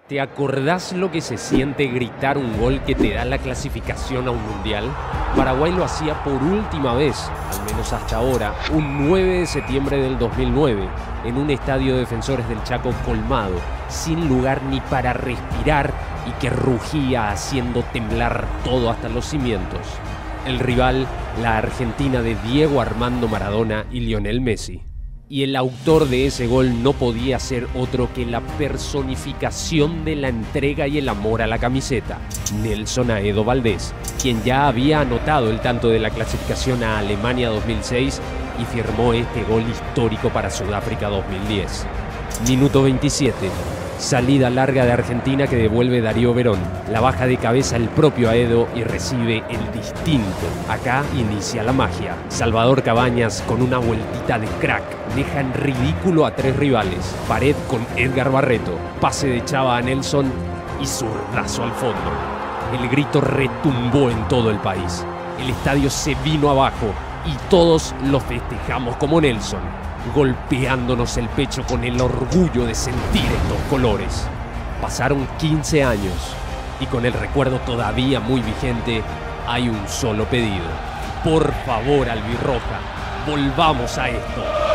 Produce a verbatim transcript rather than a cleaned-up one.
¿Te acordás lo que se siente gritar un gol que te da la clasificación a un mundial? Paraguay lo hacía por última vez, al menos hasta ahora, un nueve de septiembre del dos mil nueve, en un estadio de Defensores del Chaco colmado, sin lugar ni para respirar y que rugía haciendo temblar todo hasta los cimientos. El rival, la Argentina de Diego Armando Maradona y Lionel Messi. Y el autor de ese gol no podía ser otro que la personificación de la entrega y el amor a la camiseta, Nelson Aedo Valdés, quien ya había anotado el tanto de la clasificación a Alemania dos mil seis y firmó este gol histórico para Sudáfrica dos mil diez. Minuto veintisiete. Salida larga de Argentina que devuelve Darío Verón. La baja de cabeza el propio Aedo y recibe el distinto. Acá inicia la magia. Salvador Cabañas con una vueltita de crack. Deja en ridículo a tres rivales. Pared con Edgar Barreto. Pase de Chava a Nelson y zurdazo al fondo. El grito retumbó en todo el país. El estadio se vino abajo y todos lo festejamos como Nelson, golpeándonos el pecho con el orgullo de sentir estos colores. Pasaron quince años y con el recuerdo todavía muy vigente hay un solo pedido. Por favor, albirroja, volvamos a esto.